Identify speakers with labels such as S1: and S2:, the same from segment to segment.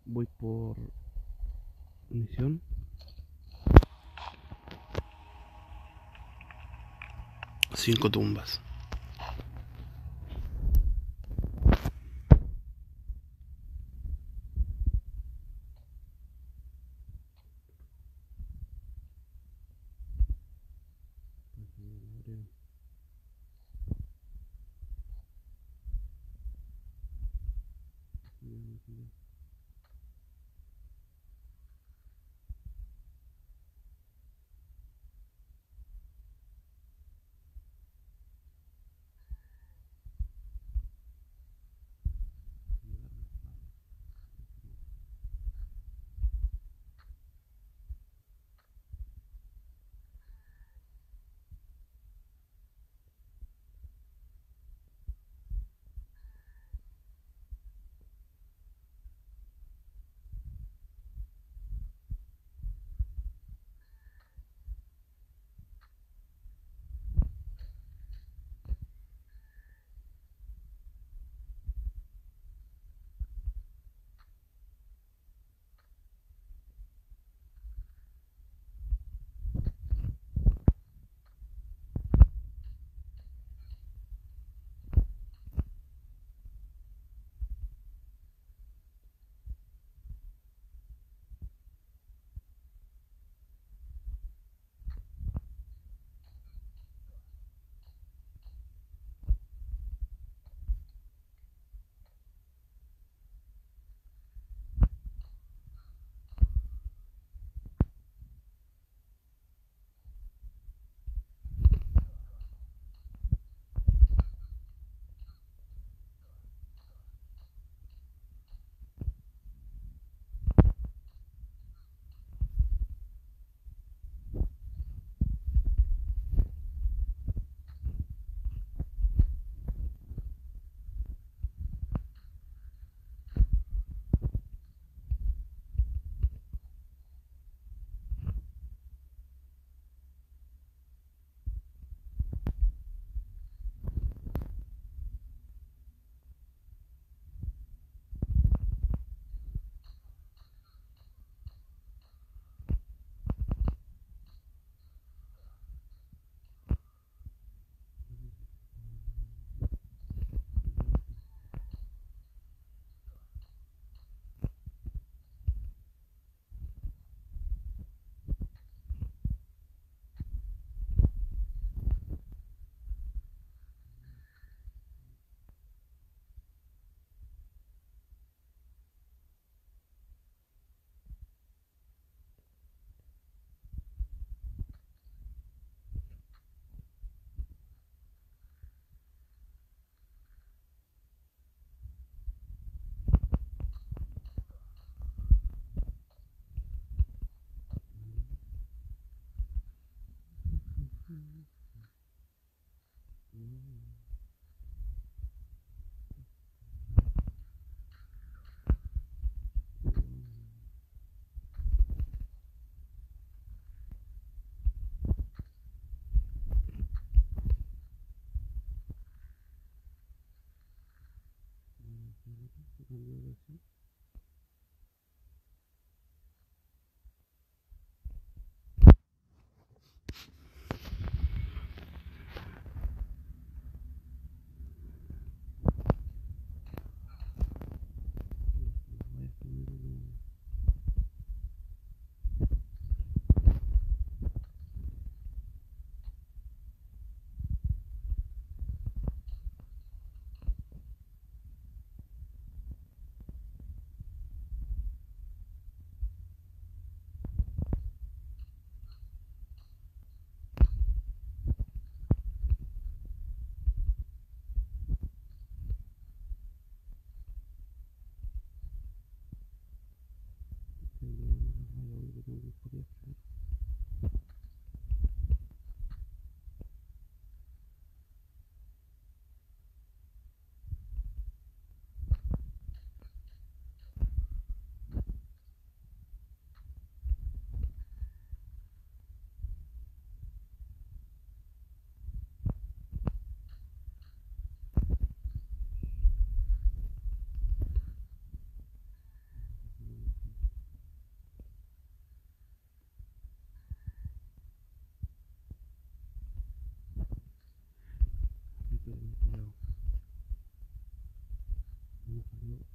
S1: Voy por misión. Cinco tumbas.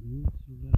S1: Mi celular.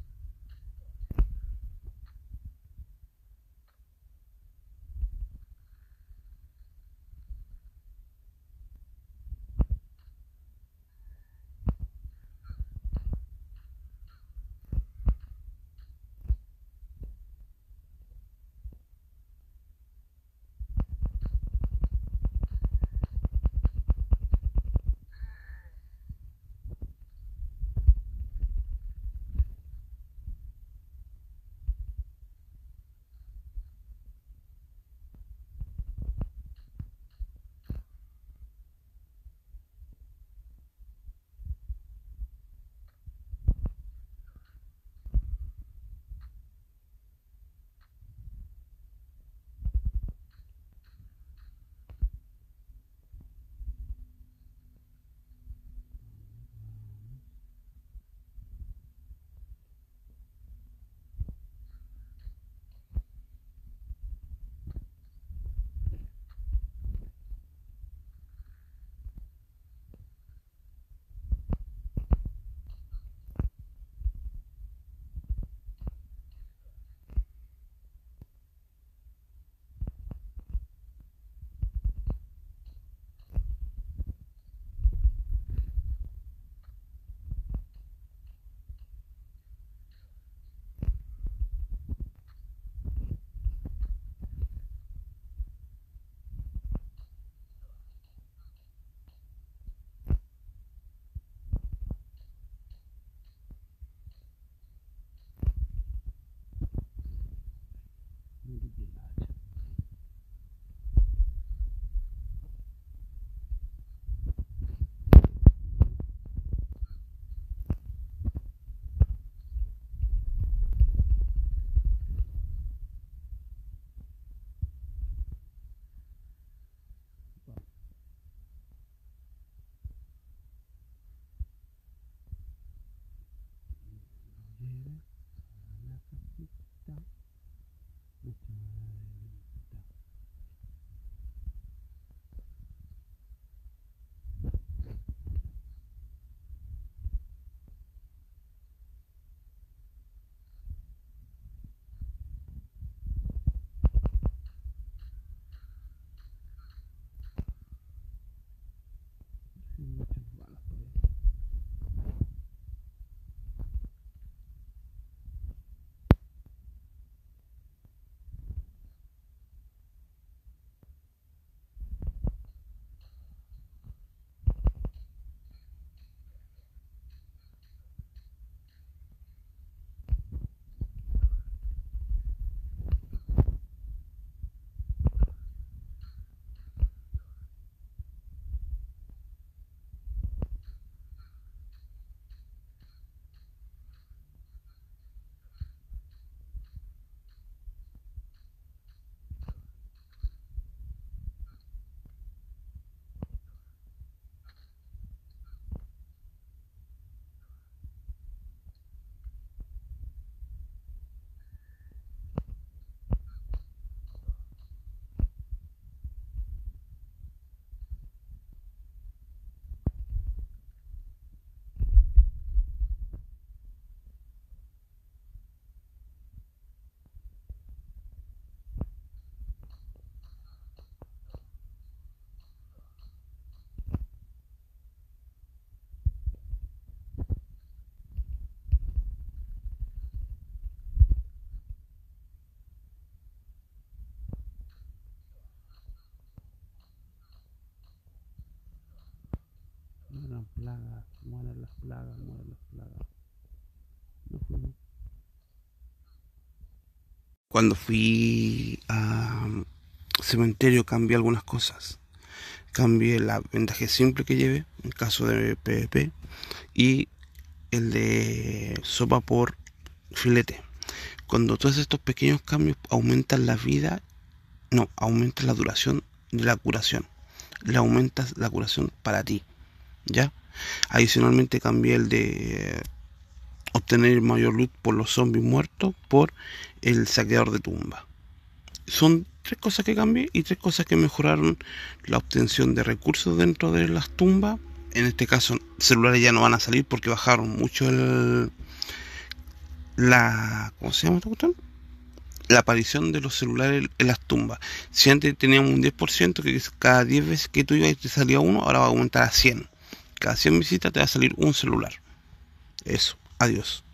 S1: Mueran plagas, mueran las plagas, mueran las plagas. No fuimos. Cuando fui a cementerio cambié algunas cosas. Cambié el vendaje simple que llevé, en caso de PvP, y el de sopa por filete. Cuando tú haces estos pequeños cambios, aumentan la vida, no, aumentas la duración de la curación. Le aumentas la curación para ti, ¿ya? Adicionalmente cambié el de obtener mayor loot por los zombies muertos por el saqueador de tumba. Son 3 cosas que cambié y 3 cosas que mejoraron la obtención de recursos dentro de las tumbas. En este caso celulares ya no van a salir porque bajaron mucho ¿cómo se llama esta cuestión? La aparición de los celulares en las tumbas. Si antes teníamos un 10%, que cada 10 veces que tú ibas te salía uno, ahora va a aumentar a 100. Cada 100 visitas te va a salir un celular. Eso, adiós.